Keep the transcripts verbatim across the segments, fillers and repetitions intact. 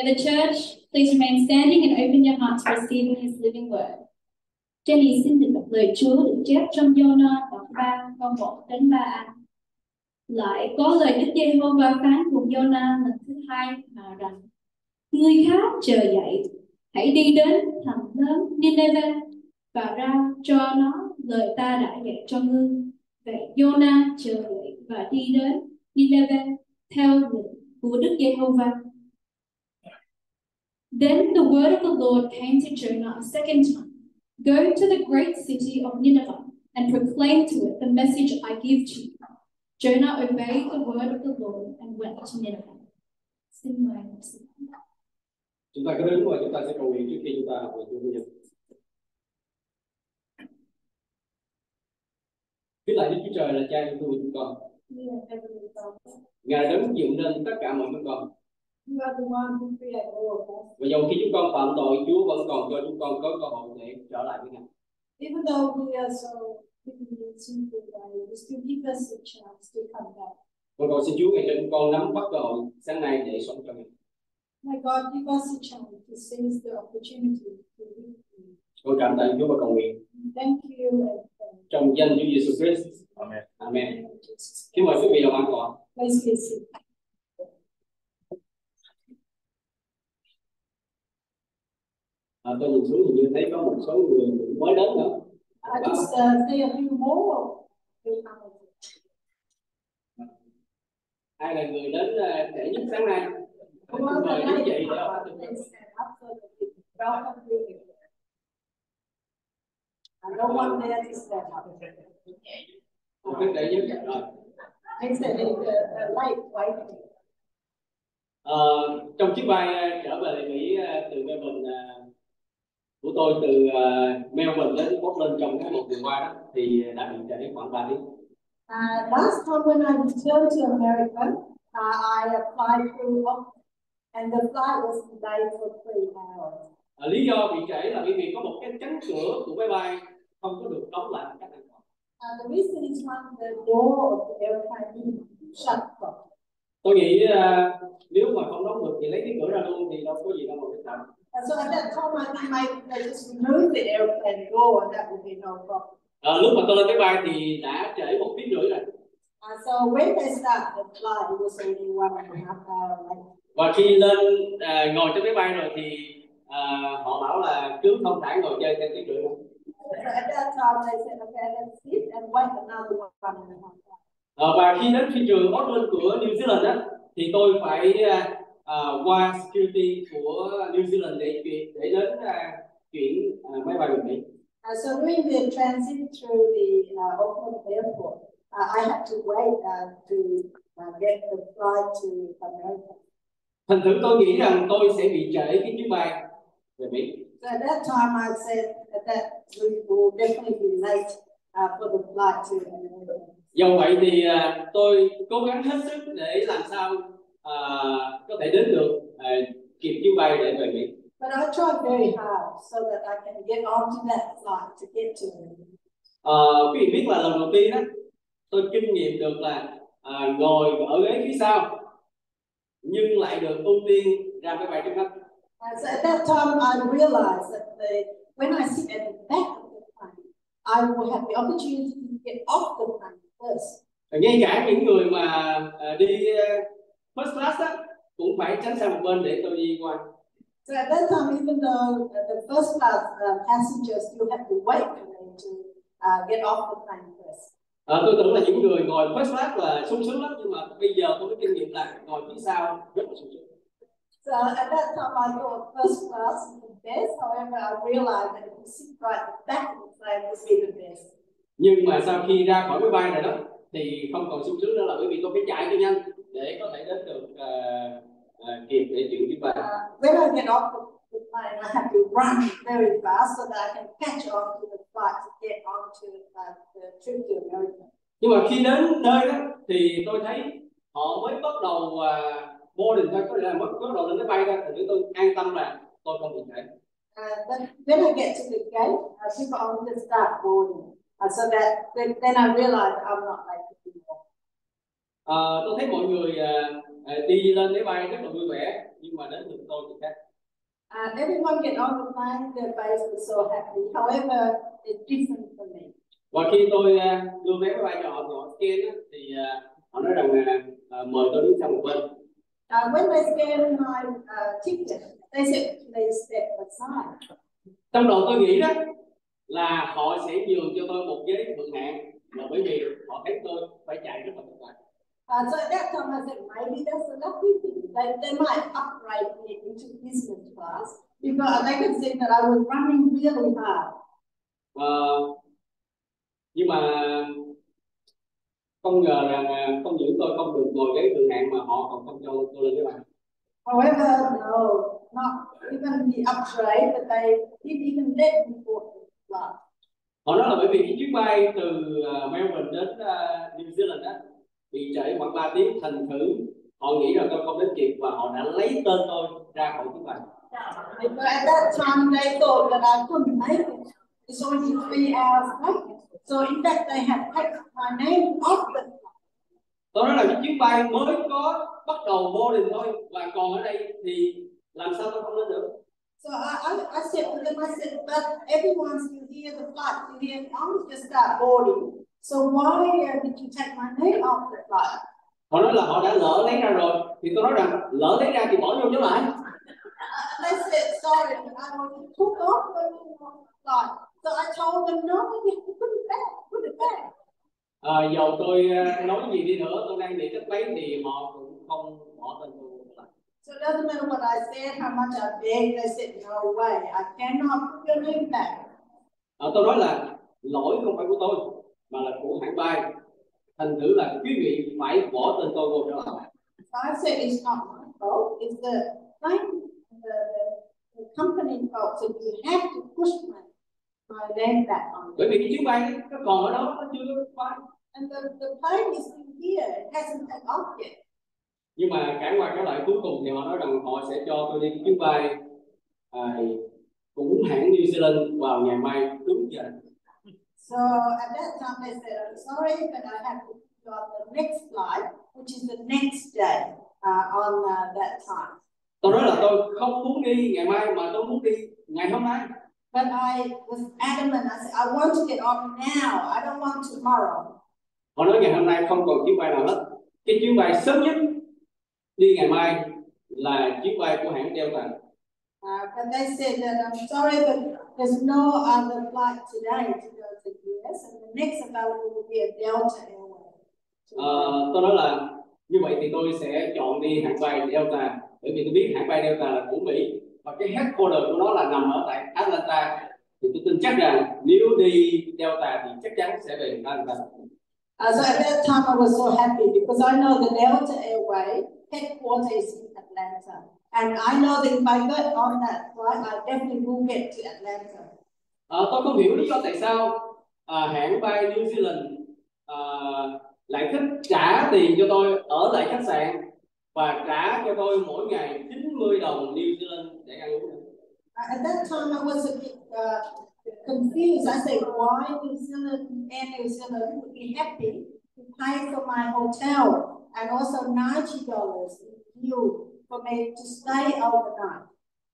May the church please remain standing and open your heart to receiving His living word. Jenny xin được đọc lời Chúa được chép trong Giô-na đoạn ba câu một đến ba a. Lại có lời Đức Giê-hô-va phán cùng Giô-na lần thứ hai mà rằng: Ngươi khá chờ dậy, hãy đi đến thành lớn Nineve và rao cho nó lời ta đã dạy cho ngươi. Vậy Giô-na chờ dậy và đi đến Nineve theo lệnh của Đức Giê-hô-va. Then the word of the Lord came to Jonah a second time. Go to the great city of Nineveh and proclaim to it the message I give to you. Jonah obeyed the word of the Lord and went to Nineveh. Xin mời học sinh. Chúng ta cứ đứng và chúng ta sẽ cầu nguyện trước khi chúng ta học về Chúa Nhật. Kính lạy Đức Chúa Trời là Cha yêu thương chúng con. Ngài đấng dựng nên tất cả mọi chúng con. Và dầu khi chúng con phạm tội, Chúa vẫn còn cho chúng con có cơ hội để trở lại với Ngài. Even though we are so sinful, we still give us a chance to come back. Con cầu xin Chúa ngày cho chúng con nắm bắt cơ hội sáng nay để sống cho Ngài. My God, give us a chance to seize the opportunity to live. Con cảm tạ Chúa và cầu nguyện. Thank you. Trong danh Chúa Giêsu Christ. Amen. Amen. Kính mời quý vị đồng an tọa. Please be seated. À, tôi nhìn xuống thì như thấy có một số người mới đến nữa. I just uh, say a few more. Ai là người đến uh, trễ nhất sáng nay? Tôi mời đứng dậy để học. I don't want there to stand up. Đứng trễ nhất rồi. I said it's a light white. Ờ, trong chuyến bay uh, trở về Mỹ uh, từ Melbourne uh, của tôi từ uh, Melbourne đến Portland trong tháng một vừa qua đó thì đã bị trễ khoảng ba tiếng. Uh, last time when I returned to America, uh, I applied through and the flight was delayed for three hours. Uh, lý do bị trễ là bởi vì có một cái cánh cửa của máy bay không có được đóng lại một cách an toàn. Uh, the reason is one, the door of the airplane shut properly. Tôi nghĩ uh, nếu mà không đóng được thì lấy cái cửa ra luôn thì đâu có gì đâu mà phải làm. And so at that time I think I, I just remove the airplane door and that would be no problem. Uh, lúc mà tôi lên máy bay thì đã trễ một tiếng rưỡi rồi. Uh, so when they start the flight, it was only one and a half hour late. Và khi lên uh, ngồi trên máy bay rồi thì uh, họ bảo là cứ thông thả ngồi chơi thêm tiếng rưỡi nữa. So at that time they said, okay, let's sit and wait another one and a half hour. Uh, và khi đến phi trường Auckland của New Zealand á, thì tôi phải uh, uh, qua security của New Zealand để chuyển để đến uh, chuyển uh, máy bay về Mỹ. Uh, so during the transit through the uh, Auckland airport, uh, I had to wait uh, to uh, get the flight to America. Thành thử tôi nghĩ rằng tôi sẽ bị trễ cái chuyến bay về Mỹ. So at that time I said that we will definitely be late uh, for the flight to America. Do vậy thì uh, tôi cố gắng hết sức để làm sao uh, có thể đến được uh, kịp chuyến bay để về Mỹ. But I tried very hard so that I can get onto that flight to get to America. Uh, quý vị biết là lần đầu tiên đó tôi kinh nghiệm được là uh, ngồi ở ghế phía sau nhưng lại được ưu tiên ra máy bay trước hết. Uh, so at that time I realized that the, when I sit at the back of the plane, I will have the opportunity to get off the plane first. Ngay cả những người mà uh, đi uh, first class đó, cũng phải tránh sang một bên để tôi đi qua. So at that time, even though uh, the first class uh, passengers still had to wait for them to uh, get off the plane first. À, tôi tưởng là những người ngồi first class là sung sướng lắm, nhưng mà bây giờ tôi có kinh nghiệm là ngồi phía sau rất là sung sướng. So at that time I thought first class is the best. However, I realized that if you sit right at the back of the plane would be the best. Nhưng mà sau khi ra khỏi máy bay này đó thì không còn sung sướng nữa, là bởi vì tôi phải chạy cho nhanh để có thể đến được uh, uh, kịp để chuyển chuyến bay. Uh, when I get off the, the plane, I have to run very fast so that I can catch on to the flight to get onto uh, the trip to America. Nhưng mà khi đến nơi đó thì tôi thấy họ mới bắt đầu uh, boarding thôi, có nghĩa là mới bắt đầu lên máy bay thôi, thì tôi an tâm là tôi không bị trễ. Uh, but when I get to the gate, uh, people only start boarding. Uh, so that then, then I realized I'm not like people. Uh, tôi thấy mọi người uh, uh, đi lên máy bay rất là vui vẻ, nhưng mà đến lượt tôi thì khác. Uh, everyone get on the plane, their face was so happy. However, it's different for me. Và khi tôi uh, đưa vé máy bay cho họ thì họ scan á, thì uh, họ nói rằng uh, mời tôi đứng sang một bên. Uh, when they scanned my uh, ticket, they said please step aside. Trong đầu tôi nghĩ đó là họ sẽ nhường cho tôi một ghế thượng hạng, là bởi vì họ thấy tôi phải chạy rất là vất vả. Uh, so at that time I said maybe that's a lucky thing. They, they might upgrade me into business class because they could see that I was running really hard. Uh, nhưng mà không ngờ rằng không những tôi không được ngồi ghế thượng hạng mà họ còn không cho tôi lên cái bàn. However, no, not even the upgrade, but they didn't even let me board the flight. Họ nói là bởi vì cái chuyến bay từ uh, Melbourne đến uh, New Zealand đó bị trễ khoảng ba tiếng, thành thử họ nghĩ rằng tôi không đến kịp và họ đã lấy tên tôi ra khỏi chuyến bay. But at that time they thought that I couldn't make it. It's only three hours late. So in fact they had taken my name off the flight. Tôi nói là cái chuyến bay mới có bắt đầu boarding thôi và còn ở đây thì làm sao tôi không lên được? So I, I, I said to them, I said, but everyone's still here, the flight's still here, I'm just start boarding. So why uh, did you take my name off the flight? Họ nói là họ đã lỡ lấy ra rồi, thì tôi nói rằng lỡ lấy ra thì bỏ vô chứ lại. They said, sorry, but I already took off the flight. So I told them, no, you have to put it back, put it back. À, dầu tôi nói gì đi nữa, tôi đang nghĩ cách mấy thì họ cũng không bỏ tên tôi lại. So it doesn't matter what I said, how much I begged, they said, no way, I cannot put your name back. À, tôi nói là lỗi không phải của tôi, mà là của hãng bay. Thành thử là quý vị phải bỏ tên tôi vô trở lại. So I said, it's not my fault, it's the plane, the, the, the company fault, so you have to push my, my name back on. Bởi vì cái chuyến bay nó còn ở đó, nó chưa bay. And the, the plane is still here, it hasn't taken off yet. Nhưng mà cả qua cái lại cuối cùng thì họ nói rằng họ sẽ cho tôi đi chuyến bay à, cũng hãng New Zealand vào ngày mai đúng giờ. So at that time they said, I'm sorry, but I have to go on the next flight, which is the next day uh, on uh, that time. Tôi nói là tôi không muốn đi ngày mai mà tôi muốn đi ngày hôm nay. But I was adamant. I said, I want to get off now. I don't want tomorrow. Họ nói ngày hôm nay không còn chuyến bay nào hết. Cái chuyến bay sớm nhất đi ngày mai là chuyến bay của hãng Delta. Uh, but they said that I'm sorry, but there's no other flight today to go to the U S, and the next available will be a Delta Airways. Uh, tôi nói là như vậy thì tôi sẽ chọn đi hãng bay Delta, bởi vì tôi biết hãng bay Delta là của Mỹ và cái headquarter của nó là nằm ở tại Atlanta. Thì tôi tin chắc rằng nếu đi Delta thì chắc chắn sẽ về Atlanta. Uh, so at that time I was so happy because I know the Delta Airways headquarters is in Atlanta. And I know that if I get on that flight, I definitely will get to Atlanta. À, tôi không hiểu lý do tại sao à, hãng bay New Zealand à, lại thích trả tiền cho tôi ở lại khách sạn và trả cho tôi mỗi ngày chín mươi đồng New Zealand để ăn uống. At that time, I was a bit uh, confused. I said, why New Zealand and New Zealand would be happy to pay for my hotel and also ninety dollars in fuel for me to stay overnight.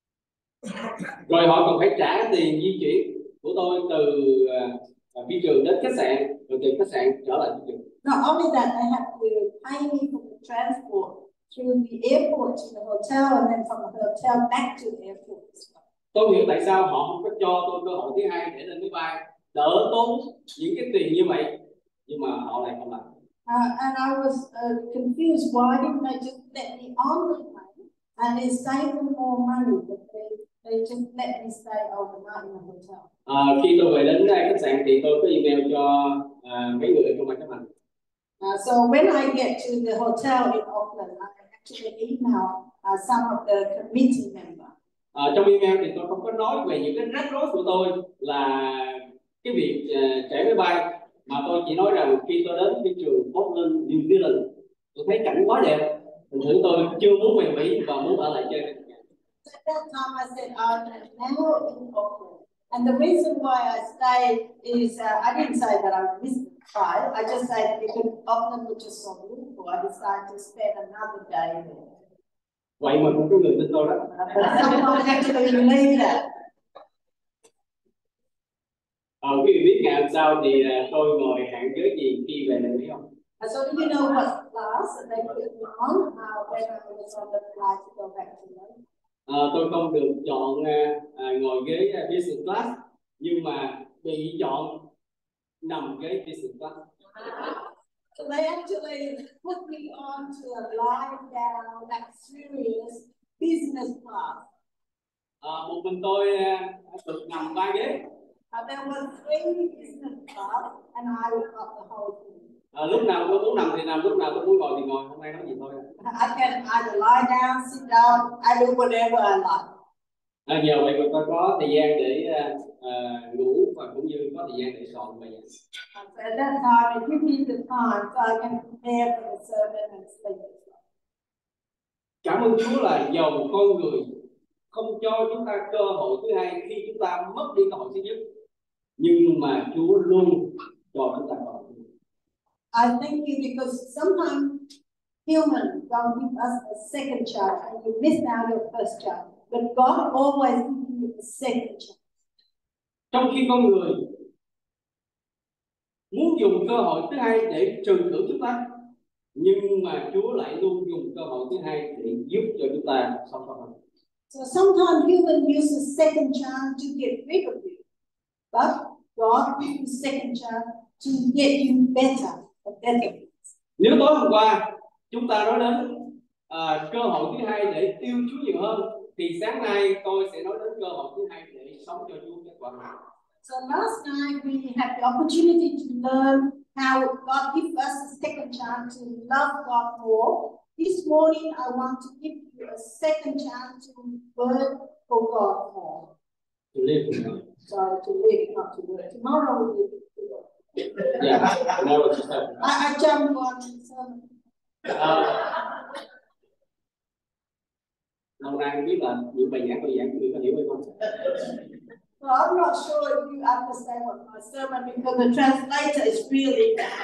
Rồi họ còn phải trả tiền di chuyển của tôi từ uh, phi trường đến khách sạn, rồi từ khách sạn trở lại phi trường. Not only that, they have to pay me for the transport through the airport to the hotel and then from the hotel back to the airport. Tôi hiểu tại sao họ không có cho tôi cơ hội thứ hai để lên máy bay, đỡ tốn những cái tiền như vậy, nhưng mà họ lại không làm. Uh, and I was uh, confused. Why didn't they just let me on the plane and they save them more money, but they they just let me stay overnight in the hotel. À, khi tôi về đến khách sạn thì tôi có email cho uh, mấy người trong ban chấp hành. Uh, so when I get to the hotel in Auckland, I actually email uh, some of the committee members. À, trong email thì tôi không có nói về những cái rắc rối của tôi là cái việc uh, trễ máy bay, mà tôi chỉ nói rằng khi tôi đến cái trường Auckland, New Zealand, tôi thấy cảnh quá đẹp, thành thử tôi chưa muốn về Mỹ và muốn ở lại chơi. At that time, I said I'm now in Auckland, and the reason why I stayed is uh, I didn't say that I missed the flight. I just said because Auckland was just so beautiful, I decided to spend another day there. Vậy mà cũng có người tin tôi đó. Someone actually believed that. Ờ, quý vị biết ngày hôm sau thì uh, tôi ngồi hạng ghế gì khi về đại Mỹ không? And so do you know what class that they put me on uh, when I was on the flight to go back to London? Ờ, tôi không được chọn uh, uh, ngồi ghế uh, business class, nhưng mà bị chọn nằm ghế business class. So they actually put me on to a lying down, luxurious business class. Ờ, một mình tôi uh, được nằm ba ghế. Uh, there were three business class, and I got the whole thing. À, lúc nào tôi muốn nằm thì nằm, lúc nào tôi muốn ngồi thì ngồi, hôm nay nói gì thôi. I can either lie down, sit down, I do whatever I like. À, nhờ vậy mà tôi có thời gian để uh, uh, ngủ và cũng như có thời gian để soạn bài giảng. So at that time, it gives me the time so I can prepare for the sermon and sleep. Cảm ơn Chúa là dầu con người không cho chúng ta cơ hội thứ hai khi chúng ta mất đi cơ hội thứ nhất, nhưng mà Chúa luôn cho chúng ta cơ hội. I thank you because sometimes humans don't give us a second chance and you miss out your first chance. But God always gives you a second chance. Trong khi con người muốn dùng cơ hội thứ hai để trừng thưởng chúng ta, nhưng mà Chúa lại luôn dùng cơ hội thứ hai để giúp cho chúng ta sống tốt hơn. So sometimes humans use a second chance to get rid of you, but God gives you a second chance to get you better and better. Nếu tối hôm qua chúng ta nói đến uh, cơ hội thứ hai để yêu Chúa nhiều hơn, thì sáng nay tôi sẽ nói đến cơ hội thứ hai để sống cho Chúa kết quả hơn. So last night we had the opportunity to learn how God gives us a second chance to love God more. This morning I want to give you a second chance to work for God more. To live. Sorry, to live, not to work. Tomorrow we'll live to work. Yeah, tomorrow is Saturday. I, I jumped on some. Lâu nay không biết là những bài giảng tôi giảng quý vị có hiểu hay không? Well, I'm not sure if you understand what my sermon because the translator is really bad.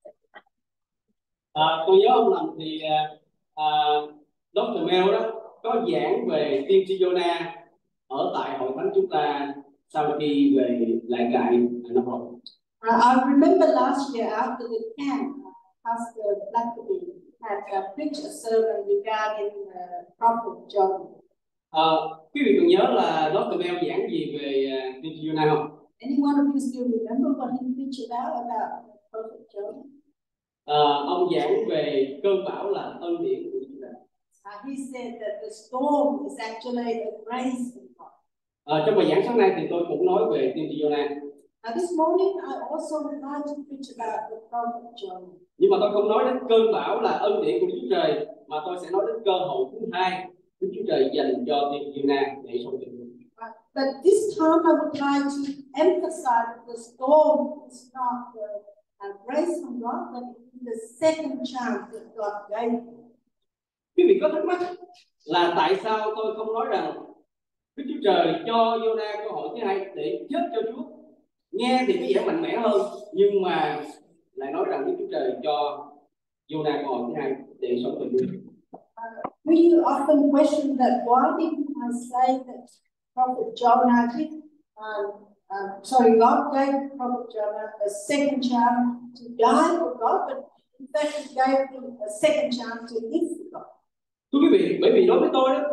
À, tôi nhớ không lầm thì uh, doctor Mel đó có giảng về tiên tri Jonah ở tại hội thánh chúng ta sau khi về lại trại năm rồi. Uh, I remember last year after the camp, Pastor Blackaby had uh, preached a sermon regarding uh, Prophet Jonah. À, quý vị còn nhớ là doctor Mel giảng gì về uh, tiên tri Jonah không? Any one of you still remember what he preached about about Prophet Jonah? À, ông giảng về cơn bão là ân điển của Chúa. Uh, he said that the storm is actually a grace from God. À, trong bài giảng sáng nay thì tôi cũng nói về tiên tri Jonah. Now this morning I also would like to preach about the Prophet Jonah. Nhưng mà tôi không nói đến cơn bão là ân điển của Chúa Trời, mà tôi sẽ nói đến cơ hội thứ hai của Chúa Trời dành cho tiên tri Jonah để sống cho Chúa. But this time I would like to emphasize that the storm is not the uh, grace from God, but it's the second chance that God gave. Quý vị có thắc mắc là tại sao tôi không nói rằng Đức Chúa Trời cho Jonah cơ hội thứ hai để chết cho Chúa? Nghe thì có vẻ mạnh mẽ hơn, nhưng mà lại nói rằng Đức Chúa Trời cho Jonah cơ hội thứ hai để sống cho Chúa. Uh, we often question that why didn't I say that Prophet Jonah did, um, um, sorry, God gave Prophet Jonah a second chance to die for God, but in fact He gave him a second chance to live for God. Thưa quý vị, bởi vì đối với tôi đó,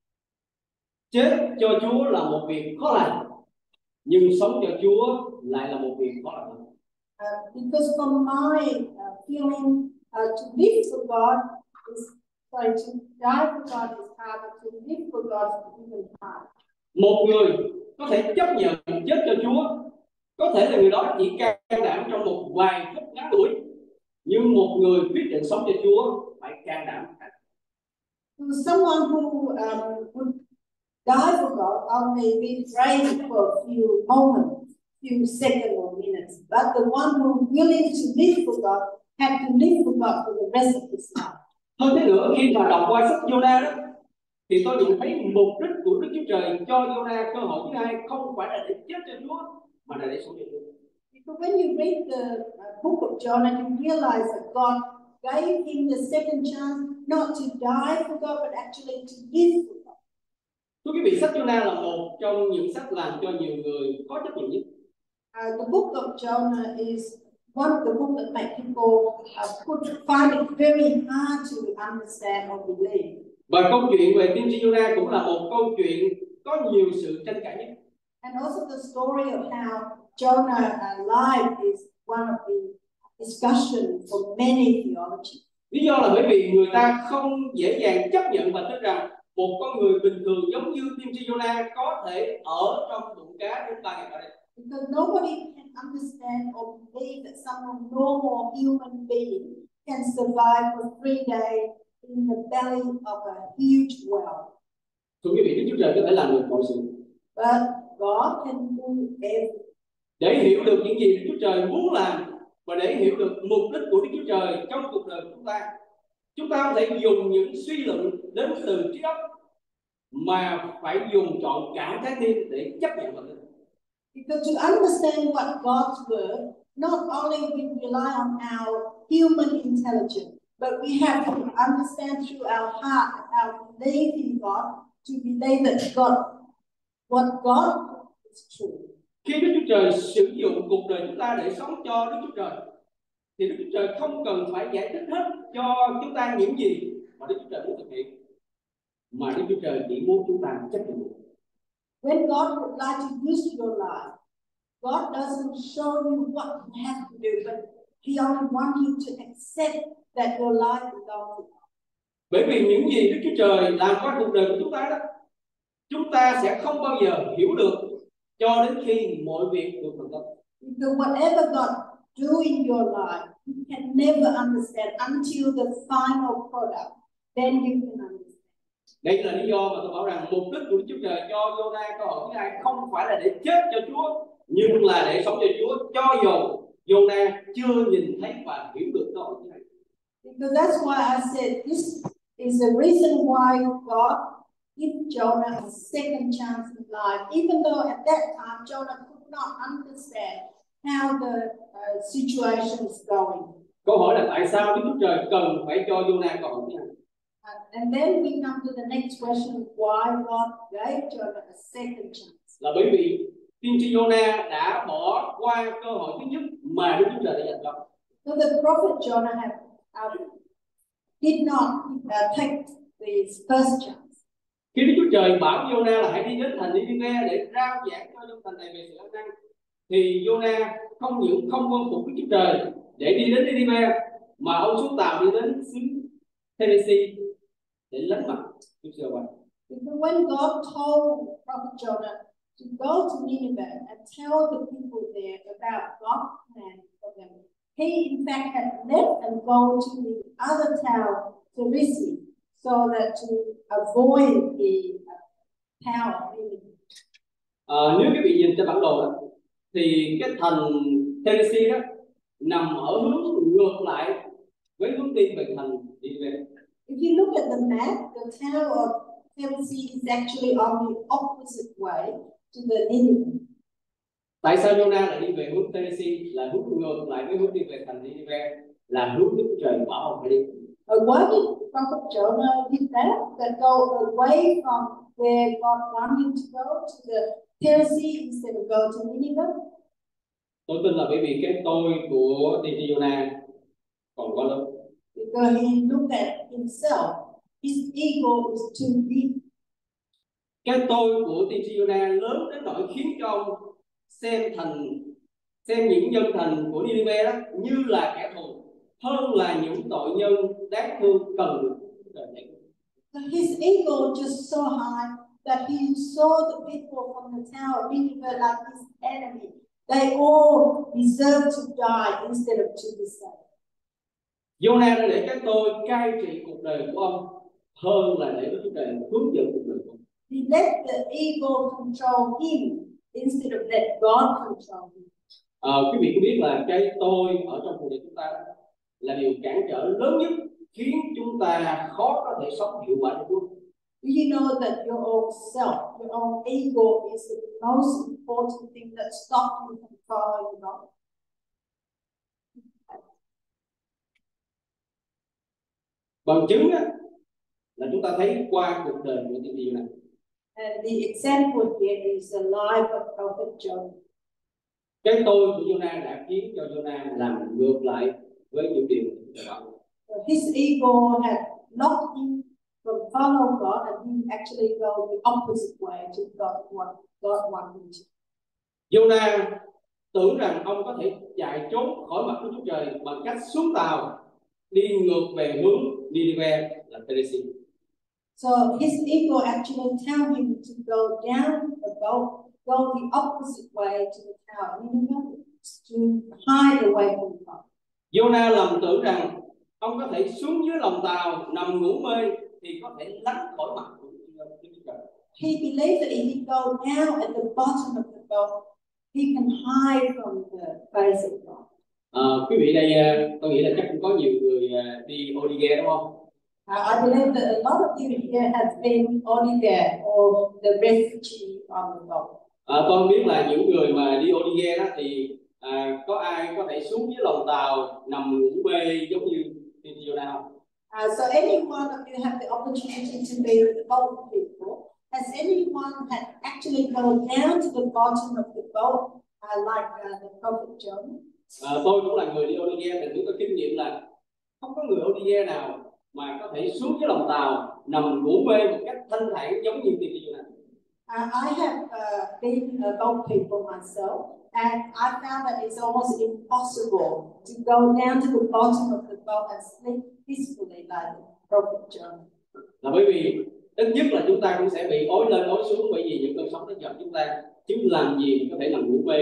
chết cho Chúa là một việc khó làm, nhưng sống cho Chúa lại là một việc khó làm hơn. Uh, because from my uh, feeling, uh, to live for God is, sorry, to die for God is hard, but to live for God is even hard. Một người có thể chấp nhận chết cho Chúa, có thể là người đó chỉ can đảm trong một vài phút ngắn ngủi, nhưng một người quyết định sống cho Chúa phải can đảm. To someone who um, would die for God only be brave for a few moments, few seconds or minutes, but the one who willing to live for God had to live for God for the rest of his life. Hơn thế nữa, khi mà đọc qua sách Jonah đó, thì tôi nhận thấy mục đích của Đức Chúa Trời cho Jonah cơ hội thứ hai không phải là để chết cho Chúa, mà là để sống cho Chúa. Because when you read the uh, book of Jonah, you realize that God gave him the second chance not to die for God, but actually to live for God. Thưa quý vị, sách Jonah là một trong những sách làm cho nhiều người khó chấp nhận nhất. Uh, the book of Jonah is one of the books that make people uh, put, find it very hard to understand or believe. Và câu chuyện về tiên tri Jonah cũng là một câu chuyện có nhiều sự tranh cãi nhất. And also the story of how Jonah's life is one of the discussions for many theologians. Lý do là bởi vì người ta không dễ dàng chấp nhận và tin rằng một con người bình thường giống như tiên tri Jonah có thể ở trong bụng cá đến ba ngày ba đêm. Because nobody can understand or believe that some normal human being can survive for three days in the belly of a huge whale. Thưa quý vị, Đức Chúa Trời có thể làm được mọi sự. But God can do everything. Để hiểu được những gì Đức Chúa Trời muốn làm và để hiểu được mục đích của Đức Chúa Trời trong cuộc đời của chúng ta, chúng ta không thể dùng những suy luận đến từ trí óc mà phải dùng trọn cả trái tim để chấp nhận vào. Because to understand what God's word, not only we rely on our human intelligence, but we have to understand through our heart, our belief in God, to believe that God, what God is true. Khi Đức Chúa Trời sử dụng cuộc đời chúng ta để sống cho Đức Chúa Trời, thì Đức Chúa Trời không cần phải giải thích hết cho chúng ta những gì mà Đức Chúa Trời muốn thực hiện, mà Đức Chúa Trời chỉ muốn chúng ta chấp nhận. When God would like to use your life, God doesn't show you what you have to do, but He only wants you to accept that your life belongs to God. Bởi vì những gì Đức Chúa Trời làm qua cuộc đời của chúng ta đó, chúng ta sẽ không bao giờ hiểu được cho đến khi mọi việc được thành công. Because whatever God do in your life, you can never understand until the final product. Then you can understand. Đây là lý do mà tôi bảo rằng mục đích của Đức Chúa Trời cho Jonah câu hỏi thứ hai không phải là để chết cho Chúa, nhưng là để sống cho Chúa, cho dù Jonah chưa nhìn thấy và hiểu được câu hỏi thứ hai. Because that's why I said this is the reason why God gave Jonah a second chance in life, even though at that time Jonah could not understand how the uh, situation is going. Câu hỏi là tại sao Đức Chúa Trời cần phải cho Jonah câu hỏi thứ hai? Uh, and then we come to the next question: why God gave Jonah a second chance? Là bởi vì tiên tri Jonah đã bỏ qua cơ hội thứ nhất mà Đức Chúa Trời đã dành cho. So the prophet Jonah had, uh, did not uh, take this first chance. Khi Đức Chúa Trời bảo Jonah là hãy đi đến thành Niniveh để rao giảng cho dân thành này về sự ăn năn, thì Jonah không những không vâng phục Đức Chúa Trời để đi đến Niniveh, mà ông xuống tàu đi đến xứ Tennessee để lánh mặt Đức Chúa Trời. Because when God told prophet Jonah to go to Nineveh and tell the people there about God's plan for them, he in fact had left and go to the other town, Tennessee, so that to avoid the power of Nineveh. À, nếu quý vị nhìn trên bản đồ đó, thì cái thành Tennessee đó nằm ở hướng ngược lại với hướng đi về thành Nineveh. If you look at the map, the town of Tennessee is actually on the opposite way to the Nineveh. Tại sao Jonah lại đi về hướng Tennessee, là hướng ngược lại với hướng đi về thành Nineveh, là hướng Đức Chúa Trời bảo ông phải đi? Or why did prophet Jonah did that? That go away from where God wanted him to go to the Tennessee instead of go to Nineveh? Tôi tin là bởi vì cái tôi của tiên tri Jonah còn quá lớn. Because he looked at himself, his ego is too big. Cái tôi của tiên tri Jonah lớn đến nỗi khiến cho ông xem thành xem những dân thành của Nineveh đó như là kẻ thù, hơn là những tội nhân đáng thương cần được trời giải cứu. His ego just so high that he saw the people from the town of Nineveh like his enemy. They all deserve to die instead of to be saved. Jonah đã để cái tôi cai trị cuộc đời của ông hơn là để Đức Chúa Trời hướng dẫn cuộc đời của ông. He let the ego control him instead of let God control him. À, quý vị có biết là cái tôi ở trong cuộc đời chúng ta là điều cản trở lớn nhất khiến chúng ta khó có thể sống hiệu quả cho Chúa. Do you know that your own self, your own ego is the most important thing that stops you from following God? Bằng chứng á, là chúng ta thấy qua cuộc đời của tiên tri Jonah. And the example here is the life of Prophet Jonah. Cái tôi của Jonah đã khiến cho Jonah làm ngược lại với những điều Chúa bảo. His ego had knocked him from follow God, and he actually go the opposite way to God what God wanted him to. Jonah tưởng rằng ông có thể chạy trốn khỏi mặt của Chúa Trời bằng cách xuống tàu đi ngược về hướng Nineveh là Tennessee. So his ego actually tell him to go down the boat, go the opposite way to the town, to hide away from God. Jonah lầm tưởng rằng ông có thể xuống dưới lòng tàu nằm ngủ mê thì có thể lánh khỏi mặt của Chúa Trời. He believed that if he go down at the bottom of the boat, he can hide from the face of God. À, quý vị đây, tôi nghĩ là chắc cũng có nhiều người đi Olige đúng không? Uh, I believe that a lot of you here have been Olige or the refugee on the boat. À, tôi biết là những người mà đi Olige đó thì à, có ai có thể xuống dưới lòng tàu nằm ngủ mê giống như tiên tri Jonah không? Uh, so any one of you have the opportunity to be with the boat people. Has anyone had actually gone down to the bottom of the boat uh, like uh, the Prophet Jonah? À, tôi cũng là người đi Olige, thì tôi có kinh nghiệm là không có người Olige nào mà có thể xuống dưới lòng tàu nằm ngủ mê một cách thanh thản giống như tiên tri Jonah. Uh, I have uh, been a boat people myself, and I found that it's almost impossible to go down to the bottom of the boat and sleep peacefully like the Prophet Jonah. Là bởi vì ít nhất là chúng ta cũng sẽ bị ối lên ối xuống bởi vì những cơn sóng nó dập chúng ta, chứ làm gì có thể nằm ngủ mê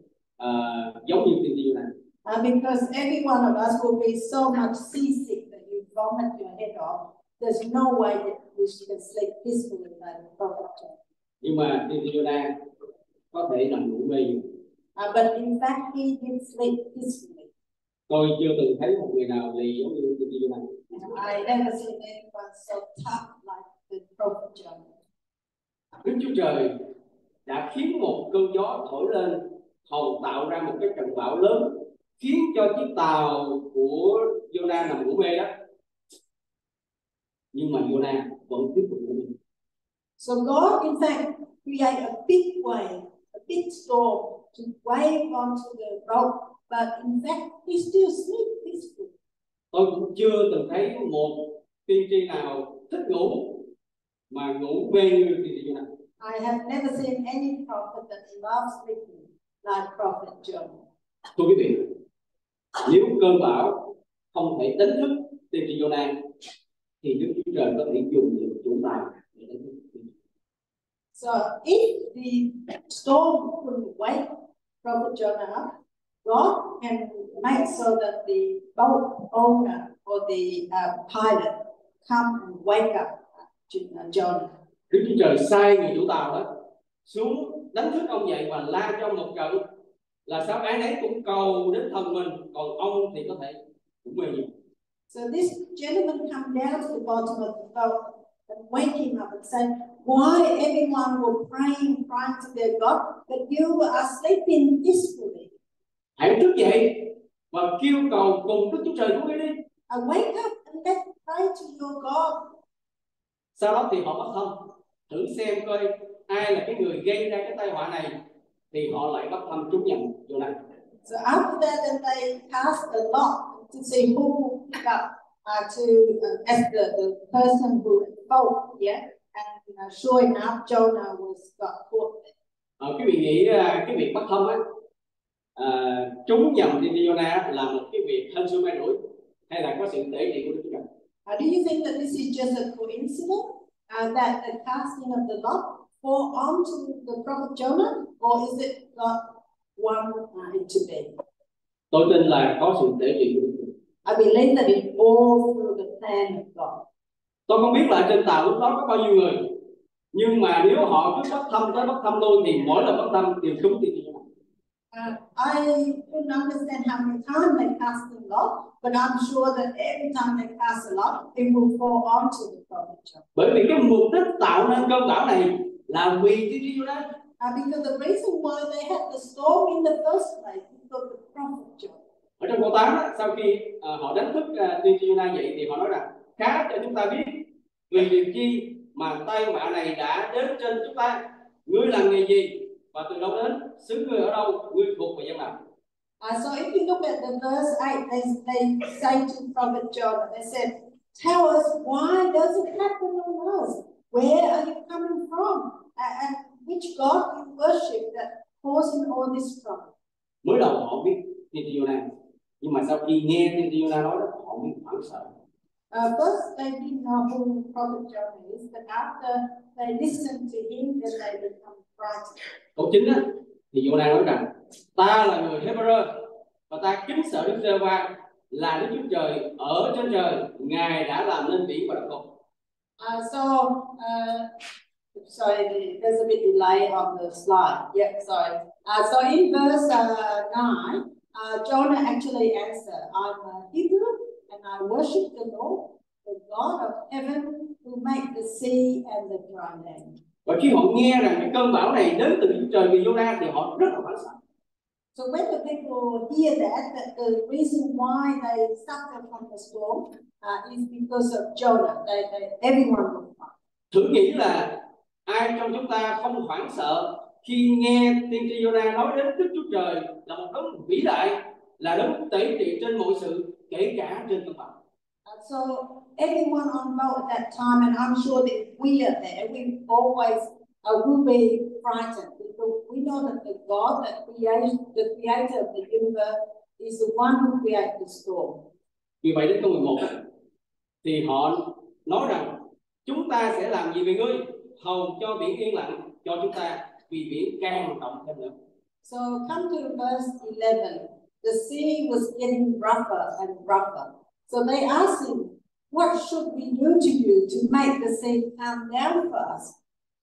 uh, giống như tiên tri Jonah. Uh, because every one of us will be so much seasick that you vomit your head off. There's no way that we can sleep peacefully like the Prophet Jonah. Nhưng mà tiên tri Jonah có thể nằm ngủ mê. Uh, but in fact, he did sleep peacefully. Tôi chưa từng thấy một người nào lì giống như tiên tri Jonah. I never seen anyone so tough like the Prophet Jonah. Đức Chúa Trời đã khiến một cơn gió thổi lên, hầu tạo ra một cái trận bão lớn, khiến cho chiếc tàu của Jonah nằm ngủ mê đó. Nhưng mà Jonah vẫn tiếp tục ngủ mê. So God, in fact, create a big wave, a big storm to wave onto the boat, but in fact, he still sleeps peacefully. Tôi cũng chưa từng thấy một tiên tri nào thích ngủ mà ngủ mê như tiên tri Jonah. I have never seen any prophet that loves sleeping like Prophet Jonah. Thưa quý vị, nếu cơn bão không thể đánh thức tiên tri Jonah thì Đức Chúa Trời có thể dùng những chủ tài để đánh thức. So if the storm couldn't wake Prophet Jonah up, God can make so that the boat owner or the uh, pilot come and wake up Jonah. Đức Chúa Trời sai người chủ tàu đó xuống đánh thức ông dậy và la cho một trận, là sao ai nấy cũng cầu đến thần mình, còn ông thì có thể cũng mê nhiều. So this gentleman come down to the bottom of the boat and wake him up and say, why everyone were praying, crying to their God, but you are sleeping peacefully. Hãy thức dậy và kêu cầu cùng Đức Chúa Trời của ngươi đi. I wake up and let's pray to your God. Sau đó thì họ bắt thăm, thử xem coi ai là cái người gây ra cái tai họa này, thì họ lại bắt thăm trúng nhầm Jonah. So after that, then they cast a lot to see who will pick up uh, to uh, as the, the person who spoke, yeah. And uh, sure enough, Jonah was got caught there. Ờ, quý vị nghĩ uh, cái việc bắt thăm á, uh, trúng nhầm tiên tri Jonah là một cái việc hên xui may rủi, hay là có sự tế trị của Đức Chúa Trời? Uh, do you think that this is just a coincidence uh, that the casting of the lot fall onto the prophet Jonah, or is it God one uh, it to be? Tôi tin là có sự tế trị của Đức Chúa Trời. I believe that it's all through the plan of God. Tôi không biết là trên tàu lúc đó có bao nhiêu người, nhưng mà nếu họ cứ bắt thăm tới bắt thăm luôn thì mỗi lần bắt thăm đều trúng tiên tri Jonah. Uh, I couldn't understand how many times they cast the lot, but I'm sure that every time they cast a lot, it will fall onto the prophet Jonah. Bởi vì cái mục đích tạo nên cơn bão này là vì tiên tri Jonah. Uh, because the reason why they had the storm in the first place is because the prophet Jonah. Ở trong câu tám đó, sau khi uh, họ đánh thức uh, tiên tri Jonah dậy thì họ nói rằng khá cho chúng ta biết vì điều chi mà tai họa này đã đến trên chúng ta. Ngươi làm nghề gì và từ đâu đến? Xứ ngươi ở đâu? Ngươi thuộc về dân nào? Uh, so if you look at the verse eight, they, they say to Prophet Jonah, they said, tell us, why does it happen on us? Where are you coming from? And, and which God you worship that causing all this trouble? Mới đầu họ biết tiên tri Jonah, nhưng mà sau khi nghe tiên tri Jonah nói đó, họ biết hoảng sợ. Uh, first, they didn't know who Prophet Jonah is, but after they listened to him, then they become frightened. Câu chín á, thì Jonah nói rằng, ta là người Hebrew và ta kính sợ Đức Giê-hô-va là Đức Chúa Trời ở trên trời, Ngài đã làm nên biển và đất vực. Uh, so, uh, sorry, there's a bit delay on the slide. Yeah, sorry. Uh, so in verse uh, nine, uh, Jonah actually answered, I'm a Hebrew and I worship the Lord, the God of heaven who made the sea and the dry land. Và khi họ nghe rằng cái cơn bão này đến từ Đức Trời vì Jonah thì họ rất là hoảng sợ. So when the people hear that, that the reason why they suffer from the storm uh, is because of Jonah. They, they, everyone will fight. Thử nghĩ là ai trong chúng ta không hoảng sợ khi nghe tiên tri Jonah nói đến Đức Chúa Trời là một đấng vĩ đại, là đấng tể trị trên mọi sự, kể cả trên cơn bão. Uh, so everyone on boat at that time, and I'm sure that if we are there, we always uh, will be frightened because we know that the God that created, the creator of the universe, is the one who created the storm. Vì vậy đến câu mười một thì họ nói rằng chúng ta sẽ làm gì về ngươi, hầu cho biển yên lặng cho chúng ta, vì biển càng động thêm nữa. So come to verse eleven. The sea was getting rougher and rougher. So they asked him, what should we do to you to make the sea calm down for us?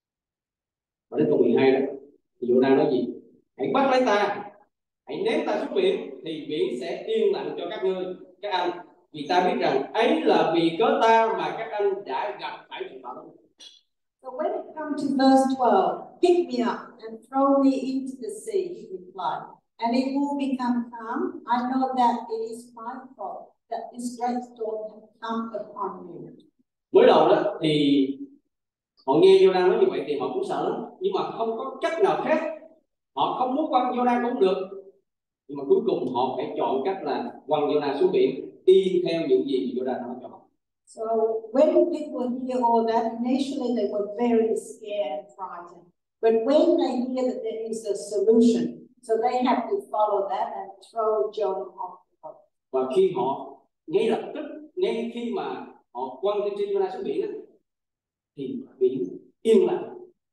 Và đến câu mười hai đó thì Jonah nói gì? Hãy bắt lấy ta, hãy ném ta xuống biển, thì biển sẽ yên lặng cho các ngươi, các anh, vì ta biết rằng ấy là vì cớ ta mà các anh đã gặp phải sự bão. So when it comes to verse twelve, pick me up and throw me into the sea, he replied, and it will become calm. I know that it is my fault that this great storm has come upon you. Mới đầu đó thì họ nghe Jonah nói như vậy thì họ cũng sợ lắm, nhưng mà không có cách nào khác. Họ không muốn quăng Jonah cũng được, nhưng mà cuối cùng họ phải chọn cách là quăng Jonah xuống biển, y theo những gì Jonah nói cho họ. So when people hear all that, initially they were very scared and frightened. But when they hear that there is a solution, so they have to follow that and throw Jonah off the boat. Và khi họ ngay lập tức, ngay khi mà họ quăng tiên tri Jonah xuống biển đó, thì biển yên lặng.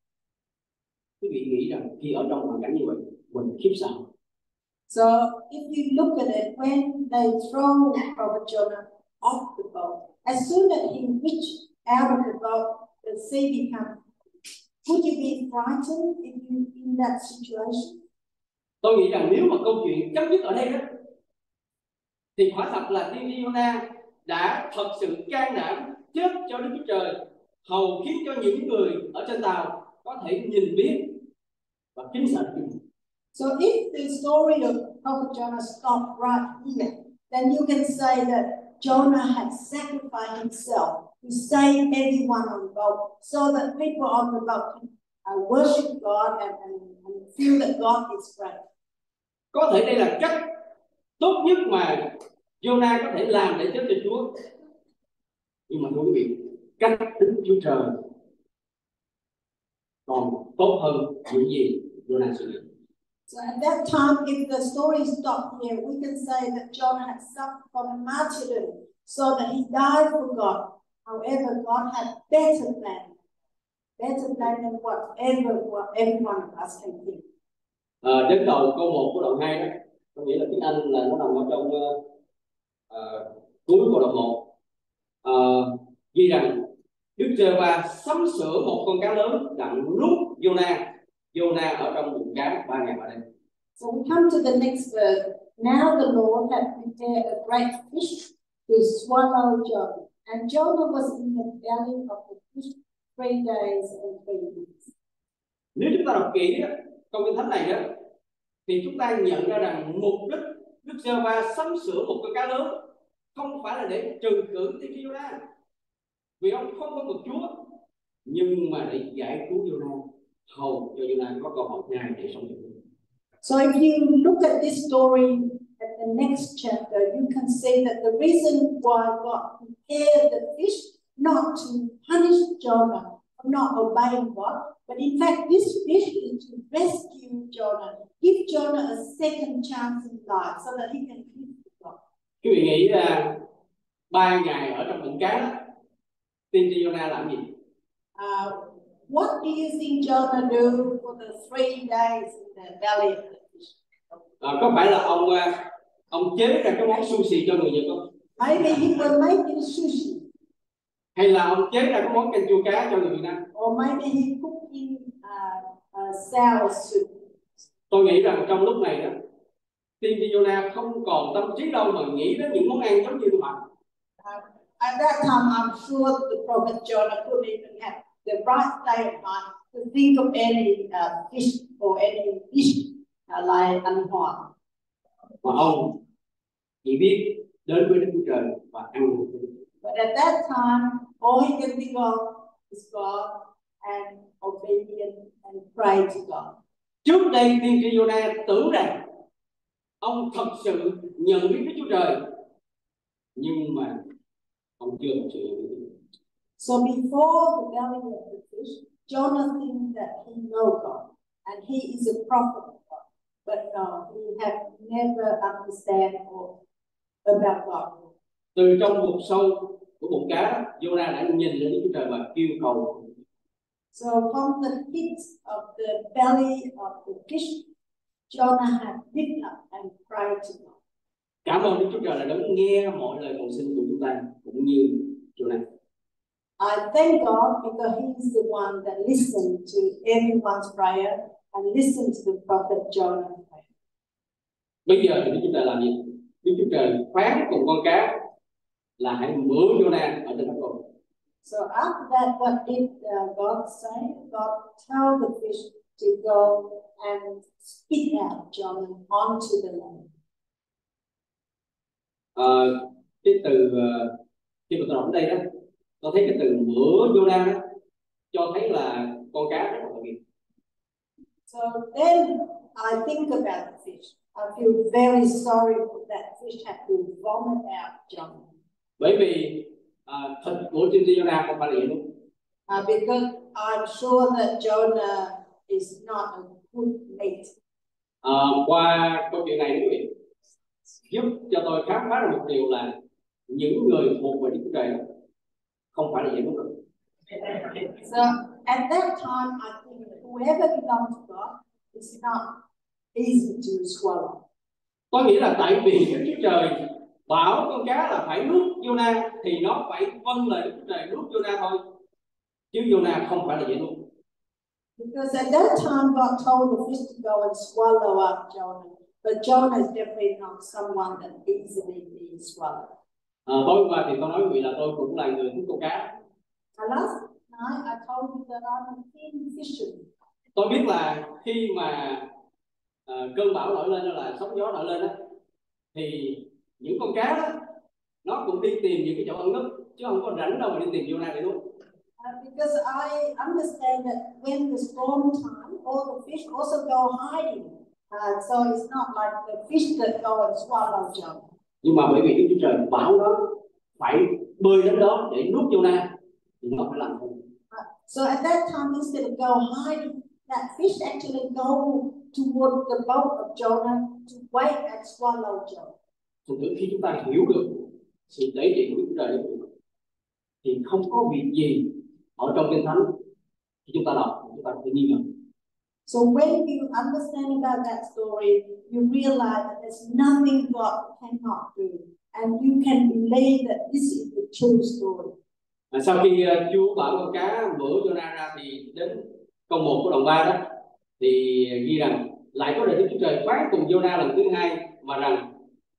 Quý vị nghĩ rằng khi ở trong hoàn cảnh như vậy, mình khiếp sợ. So if you look at it, when they throw Prophet Jonah off the boat, as soon as he reached out of the boat, the sea becomes. Would you be frightened if you in that situation? Tôi nghĩ rằng nếu mà câu chuyện chấm dứt ở đây đó, thì quả thật là tiên tri Jonah đã thật sự can đảm chết cho Đức Chúa Trời, hầu khiến cho những người ở trên tàu có thể nhìn biết và kính sợ Chúa. So if the story of Prophet Jonah stopped right here, then you can say that Jonah had sacrificed himself to save everyone on the boat, so that people on the boat can uh, worship God and, and, and feel that God is great. Có thể đây là cách tốt nhất mà Jonah có thể làm để chết cho Chúa. Nhưng mà thưa quý vị, cách Đức Chúa Trời còn tốt hơn những gì Jonah xử lý. So at that time, if the story stopped here, we can say that Jonah had suffered from martyrdom, so that he died for God. However, God had better plan, better plan than whatever what every one of us can think. À, đến đầu câu một của đoạn hai đó, có nghĩa là tiếng Anh là nó nằm ở trong uh, uh, cuối của đoạn một, uh, ghi rằng Đức Giê-hô-va sắm sửa một con cá lớn đặng nuốt Jonah. Jonah ở trong bụng cá ba ngày ba đêm. So we come to the next verse. Now the Lord had prepared a great fish to swallow Jonah, and Jonah was in the belly of the fish three days and three nights. Nếu chúng ta đọc kỹ đó, trong kinh thánh này đó, thì chúng ta nhận ra rằng mục đích Đức Giê-hô-va sắm sửa một con cá lớn không phải là để trừ khử tiên tri Jonah, vì ông không có một Chúa, nhưng mà để giải cứu Jonah, hầu cho Jonah có cơ hội ngay để sống được. So if you look at this story at the next chapter, you can see that the reason why God prepared the fish not to punish Jonah for not obeying God, but in fact this fish is to rescue Jonah, give Jonah a second chance in life so that he can live with God. Quý vị nghĩ là ba ngày ở trong bụng cá đó, tiên tri Jonah làm gì? Uh, what do you think Jonah do for the three days in the belly of the fish? À, có phải là ông ông chế ra cái món sushi cho người Nhật không? Maybe he will make it sushi. Hay là ông chế ra cái món canh chua cá cho người Việt Nam? Or maybe he cooked in uh, uh, sour soup. Tôi nghĩ rằng trong lúc này đó, tiên tri Jonah không còn tâm trí đâu mà nghĩ đến những món ăn giống như tôi học. Uh, at that time, I'm sure the prophet Jonah couldn't even have the right state of mind to think of any uh, fish or any dish uh, like ăn hoa. Mà ông chỉ biết đến với Đức Chúa Trời và ăn. But at that time, all he can think of is God and obedient and pray to God. Trước đây tiên tri Jonah tưởng rằng ông thật sự nhận biết Đức Chúa Trời, nhưng mà ông chưa thật sự nhận biết. So before the belly of the fish, Jonah thinks that he knows God and he is a prophet of God, but no, he had never understand or about God. Từ trong bụng sâu của bụng cá, Jonah đã nhìn lên Đức Chúa Trời và kêu cầu. So from the pit of the belly of the fish, Jonah had picked up and cried to God. Cảm ơn Đức Chúa Trời là đấng nghe mọi lời cầu xin của chúng ta, cũng như Jonah. I thank God because He is the one that listened to everyone's prayer and listened to the prophet Jonah's prayer. Bây giờ thì Đức Chúa Trời làm gì? Đức Chúa Trời phán cùng con cá là hãy mửa Jonah ở trên đất con. So after that, what did uh, God say? God told the fish to go and spit out Jonah onto the land. Uh, cái từ uh, khi mà tôi đọc ở đây đó, tôi thấy cái từ mửa Jonah đó cho thấy là con cá rất là tội nghiệp. So then I think about the fish. I feel very sorry for that fish had to vomit out Jonah. Bởi vì uh, thịt của tiên tri Jonah không phải là vậy đúng. Uh, because I'm sure that Jonah is not a good mate. Uh, qua câu chuyện này quý vị giúp cho tôi khám phá được một điều là những người thuộc về Đức Chúa Trời không phải là vậy đúng không? So at that time, I think whoever belongs to God is not easy to swallow. Có nghĩa là tại vì Đức Chúa Trời bảo con cá là phải nuốt Jonah thì nó phải vâng lời Đức Chúa Trời nuốt Jonah thôi, chứ Jonah không phải là vậy luôn. Because at that time, God told the fish to go and swallow up Jonah, but Jonah is definitely not someone that easily be swallowed. À, tối qua thì tôi nói quý vị là tôi cũng là người thích câu cá. And last night I told you that I'm a keen fisherman. Tôi biết là khi mà uh, cơn bão nổi lên, là sóng gió nổi lên đó, thì những con cá đó nó cũng đi tìm những cái chỗ ẩn nấp, chứ không có rảnh đâu mà đi tìm Jonah để nuốt. Uh, because I understand that when the storm time, all the fish also go hiding. Uh, so it's not like the fish that go and swallow Jonah. Nhưng mà bởi vì Đức Chúa Trời bảo nó phải bơi đến đó để nuốt Jonah thì nó phải làm thôi. Uh, so at that time, instead of go hiding, that fish actually go toward the boat of Jonah to wait and swallow Jonah. Thực sự khi chúng ta hiểu được sự tế trị của Đức Chúa Trời thì không có việc gì ở trong Kinh Thánh khi chúng ta đọc chúng ta phải nghi ngờ. So when you understand about that story, you realize that there's nothing God cannot do, and you can believe that this is the true story. À, sau khi uh, Chúa bảo con cá mửa Jonah ra thì đến câu một của đoạn ba đó thì ghi rằng lại có đời Đức Chúa Trời phán cùng Jonah lần thứ hai mà rằng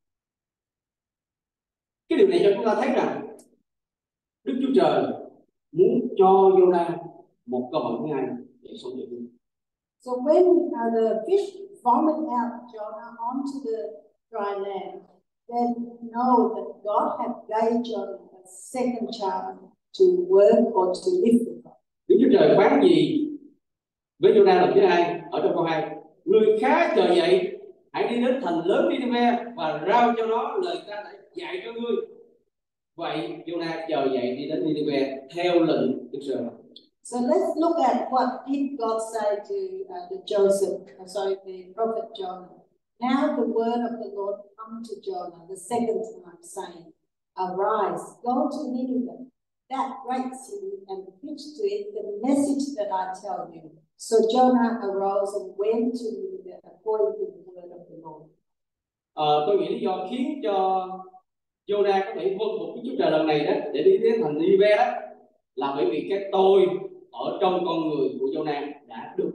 cái điều này cho chúng ta thấy rằng Đức Chúa Trời muốn cho Jonah một cơ hội thứ hai để sống được. So when uh, the fish vomit out Jonah onto the dry land, then know that God had gave Jonah a second chance to work or to live with God. Đức Chúa Trời phán gì với Jonah lần thứ hai ở trong câu hai? Người khá chờ dậy, hãy đi đến thành lớn Nineveh và rao cho nó lời ta đã dạy cho ngươi. Vậy Jonah chờ dậy đi đến Nineveh theo lệnh Đức Trời. So let's look at what did God say to uh, the Joseph, uh, sorry, the prophet Jonah. Now the word of the Lord come to Jonah the second time, saying, Arise, go to Nineveh, that great city, and preach to it the message that I tell you. So Jonah arose and went to Nineveh according to the word of the Lord. Ờ, tôi nghĩ lý do khiến cho Jonah có thể vâng phục Đức Chúa Trời lần này đó để đi đến thành Nineveh đó là bởi vì cái tôi ở trong con người của Jonah đã được.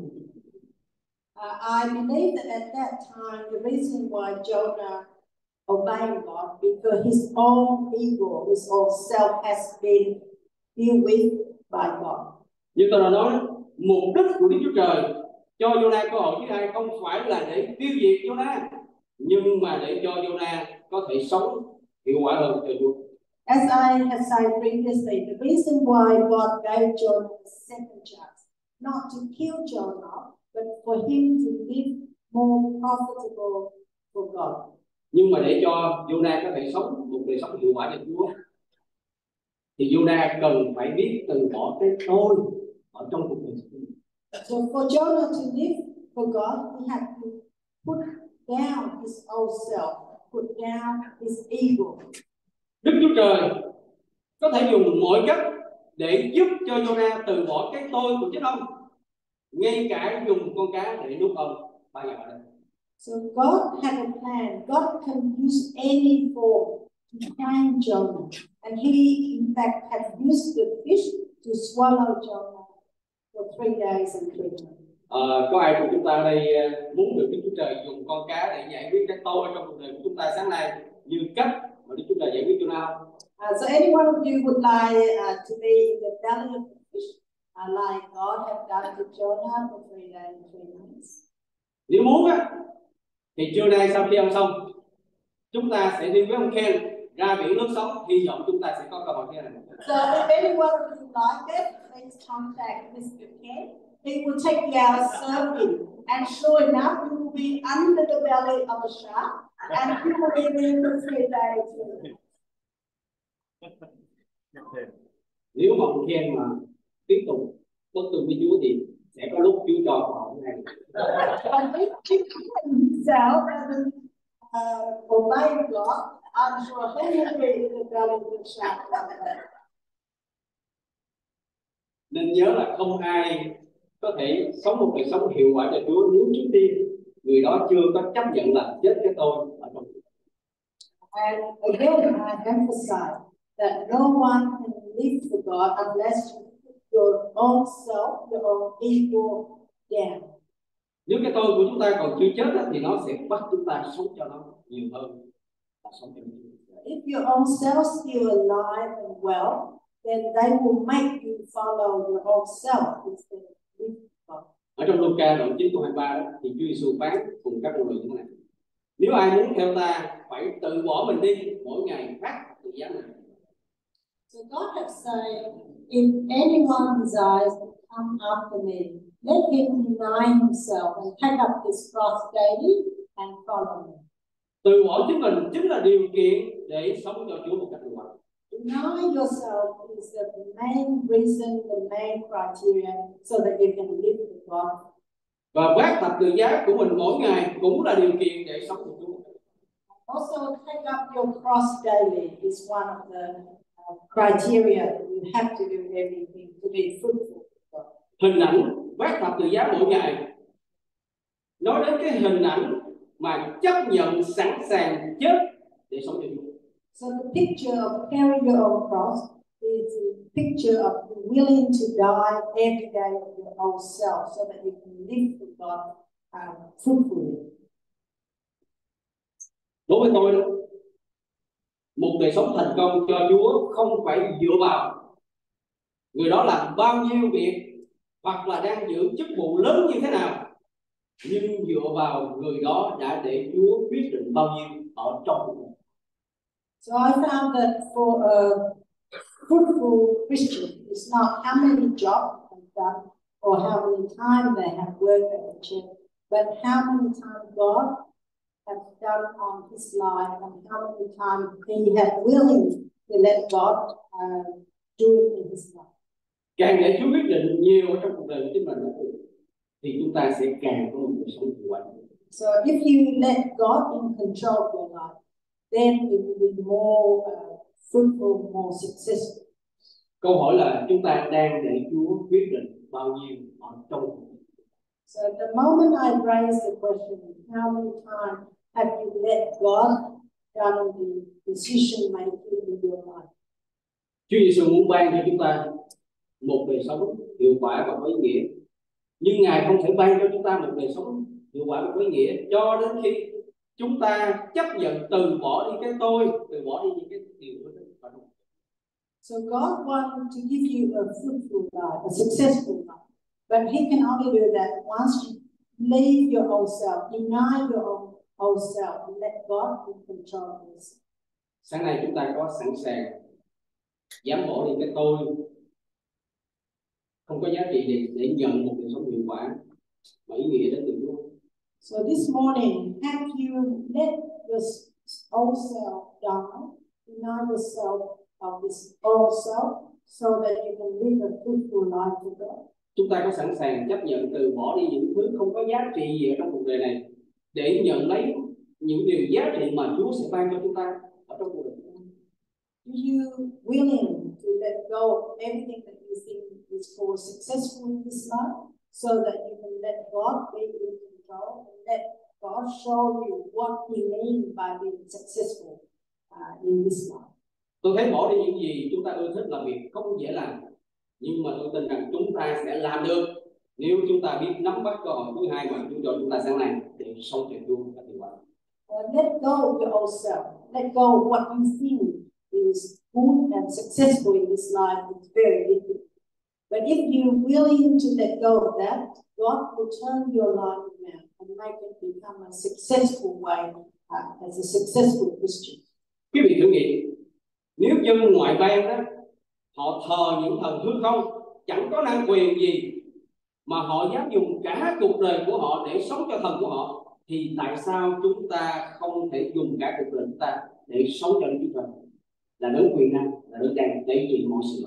Uh, I believe that at that time the reason why Jonah obeyed God because his own ego, his own self has been dealt with by God. Như tôi đã nói, mục đích của Đức Chúa Trời cho Jonah cơ hội thứ hai không phải là để tiêu diệt Jonah, nhưng mà để cho Jonah có thể sống hiệu quả hơn cho Chúa. As I have said previously, the reason why God gave Jonah a second chance, not to kill Jonah, but for him to live more profitable for God. Nhưng mà để cho Jonah có thể sống một đời sống hiệu quả cho Chúa, thì Jonah cần phải biết từ bỏ cái tôi ở trong cuộc đời. So for Jonah to live for God, he had to put down his old self, put down his ego. Đức Chúa Trời có thể dùng mọi cách để giúp cho Jonah từ bỏ cái tôi của chính ông, ngay cả dùng con cá để nuốt ông. Bao giờ đây? So God had a plan. God can use any form to find Jonah, and He in fact had used the fish to swallow Jonah for three days and three nights. À, có ai của chúng ta đây muốn được Đức Chúa Trời dùng con cá để giải quyết cái tôi trong cuộc đời của chúng ta sáng nay như cách mà Đức Chúa Trời giải quyết cho nào? Uh, so any one of you would like uh, to be in the belly of the fish, uh, like God had done to Jonah for three days and three nights. Nếu muốn á, thì trưa nay sau khi ăn xong, chúng ta sẽ đi với ông Ken ra biển nước sống, hy vọng chúng ta sẽ có cơ hội thế này. So if any one of you like it, please contact Mister Ken. He will take you out surfing, and sure enough, you will be under the belly of a shark, and you will be there for three days. Nếu mà ông Ken mà tiếp tục bất tuân với Chúa thì sẽ có lúc Chúa cho họ này. And if he himself doesn't uh, obey God, I'm sure he will be in the belly of the shark. Nên nhớ là không ai có thể sống một đời sống hiệu quả cho Chúa nếu trước tiên người đó chưa có chấp nhận là chết cái tôi ở trong. And again, I emphasize that no one can live for God unless you put your own self, your own ego down. Nếu cái tôi của chúng ta còn chưa chết đó, thì nó sẽ bắt chúng ta sống cho nó nhiều hơn là sống cho Chúa. If your own self is still alive and well, then they will make you follow your own self instead of living for God. Ở trong Luca đoạn chín câu hai mươi ba đó, thì Chúa Giêsu phán cùng các môn đệ như thế này: nếu ai muốn theo ta phải tự bỏ mình đi mỗi ngày khác tự giá mình. So God has said, if anyone desires to come after me, let him deny himself and take up his cross daily and follow me. Từ bỏ chính mình chính là điều kiện để sống cho Chúa một cách hiệu quả. Deny yourself is the main reason, the main criteria, so that you can live with God. Và vác thập tự giá của mình mỗi ngày cũng là điều kiện để sống cho Chúa. Also, take up your cross daily is one of the uh, criteria that you have to do everything to be fruitful. Hình ảnh vác thập tự giá mỗi ngày nói đến cái hình ảnh mà chấp nhận sẵn sàng chết để sống cho Chúa. So the picture of carrying your own cross is a picture of willing to die every day of your own self so that you can live for God uh, fruitfully. Đối với tôi đó, một đời sống thành công cho Chúa không phải dựa vào người đó làm bao nhiêu việc hoặc là đang giữ chức vụ lớn như thế nào, nhưng dựa vào người đó đã để Chúa quyết định bao nhiêu ở trong cuộc đời. So I found that for a fruitful Christian is not how many jobs they've done or how many times they have worked at the church, but how many times God has done on his life and how many times he has willing to let God uh, do it in his life. Càng để Chúa quyết định nhiều ở trong cuộc đời của chính mình thì chúng ta sẽ càng có một cuộc sống hiệu quả. So if you let God in control of your life, then it will be more uh, fruitful, more successful. Câu hỏi là chúng ta đang để Chúa quyết định bao nhiêu ở trong cuộc đời. So the moment I raise the question, how many times have you let God done the decision making in your life? Chúa Giêsu muốn ban cho chúng ta một đời sống hiệu quả và có ý nghĩa, nhưng Ngài không thể ban cho chúng ta một đời sống hiệu quả và có ý nghĩa cho đến khi chúng ta chấp nhận từ bỏ đi cái tôi, từ bỏ đi những cái điều đó. So God wants to give you a fruitful life, a successful life, but He can only do that once you leave your old self, deny your own old self, and let God be control of yourself. Sáng nay chúng ta có sẵn sàng dám bỏ đi cái tôi không có giá trị để, để nhận một đời sống hiệu quả và ý nghĩa đến từ Chúa. So this morning, have you let your old self die, deny yourself of this old self, so that you can live a fruitful life with God? Chúng ta có sẵn sàng chấp nhận từ bỏ đi những thứ không có giá trị gì ở trong cuộc đời này để nhận lấy những điều giá trị mà Chúa sẽ ban cho chúng ta ở trong cuộc đời. Are you willing to let go of everything that you think is for successful in this life, so that you can let God be in control and let God show you what He means by being successful uh, in this life? Tôi thấy bỏ đi những gì chúng ta ưa thích là việc không dễ làm, nhưng mà tôi tin rằng chúng ta sẽ làm được nếu chúng ta biết nắm bắt cơ hội thứ hai mà Chúa cho chúng ta sáng nay để sống cho Chúa và hiệu quả. Let go of your old self. Let go of what you think is good and successful in this life. It's very difficult. But if you're willing to let go of that, God will turn your life around and make it become a successful way uh, as a successful Christian. Quý vị thử nghĩ, nếu dân ngoại bang đó họ thờ những thần hư không, chẳng có năng quyền gì mà họ dám dùng cả cuộc đời của họ để sống cho thần của họ, thì tại sao chúng ta không thể dùng cả cuộc đời chúng ta để sống cho Đức Chúa Trời là đấng quyền năng, là đấng đang trị trị mọi sự?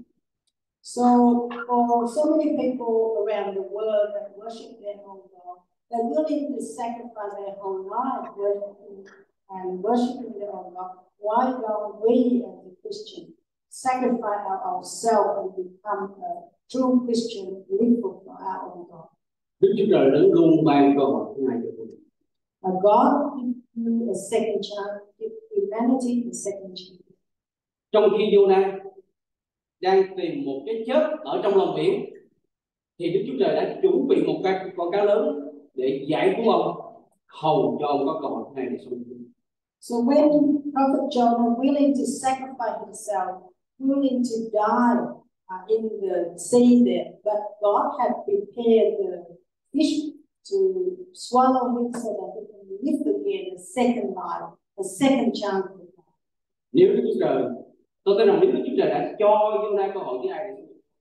So for so many people around the world that worship their own God, they're willing to sacrifice their whole life worshiping and worshiping their own God. Why don't we as a Christian sacrifice our own self and become a true Christian, live for our own God? Đức Chúa Trời đã luôn ban cơ hội thứ hai cho tôi. And God gives you a second chance, give humanity a second chance. Trong khi Jonah đang tìm một cái chết ở trong lòng biển, thì Đức Chúa Trời đã chuẩn bị một cái con cá lớn để giải cứu ông, hầu cho ông có cơ hội thứ hai để sống. So when Prophet Jonah willing to sacrifice himself, willing to die uh, in the sea there, but God had prepared the fish to swallow him so that he can live again a second life, a second chance. Nếu Đức Chúa Trời, tôi tin rằng nếu Đức Chúa Trời đã cho Jonah cơ hội thứ hai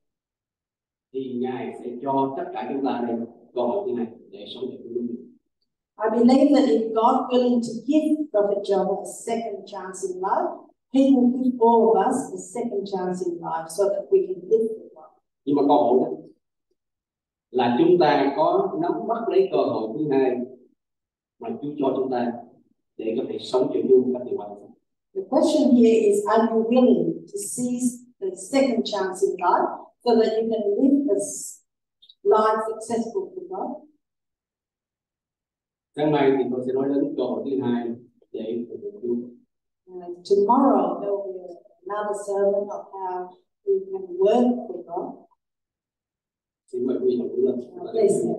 thì Ngài sẽ cho tất cả chúng ta đây cơ hội thứ hai để sống cho Chúa. I believe that if God willing to give Prophet Jonah a second chance in life, He will give all of us a second chance in life so that we can live with God. Nhưng mà câu hỏi đó là chúng ta có nắm bắt lấy cơ hội thứ hai mà Chúa cho chúng ta để có thể sống cho Chúa một cách hiệu quả. The question here is, are you willing to seize the second chance in life so that you can live a life successful for God? Sáng mai thì tôi sẽ nói đến cơ hội thứ hai để phục vụ Chúa. And tomorrow there will be another sermon of how we can work for God. Xin mời quý vị lên. Please.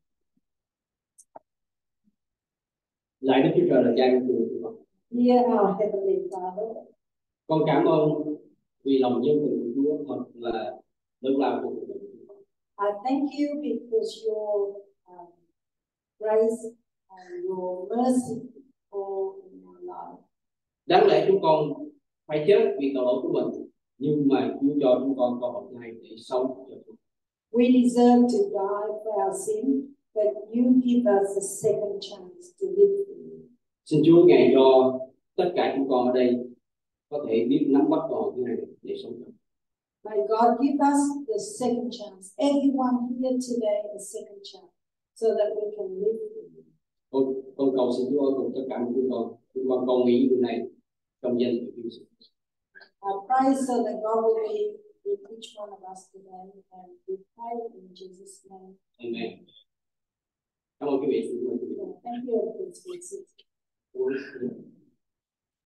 Lạy Đức Chúa Trời là Cha của con. Dear our Heavenly Father, con cảm ơn vì lòng nhân từ của Chúa thật là lớn lao của cuộc đời của chúng con. I thank you because your um, grace and your mercy all in our life. Đáng lẽ chúng con phải chết vì tội lỗi của mình, nhưng mà Chúa cho chúng con cơ hội này để sống cho Chúa. We deserve to die for our sin, but you give us a second chance to live for you. Xin Chúa Ngài cho tất cả chúng con ở đây có thể biết nắm bắt cơ hội này để sống cho. May God give us the second chance, everyone here today a second chance, so that we can live for you. Con, con cầu xin Chúa cùng tất cả chúng con, chúng con cầu nghĩ điều này trong danh của Chúa Giêsu. I pray so that God will be with each one of us today, and we pray in Jesus' name. Amen. Cảm ơn quý vị. Thank you, Lord, for this.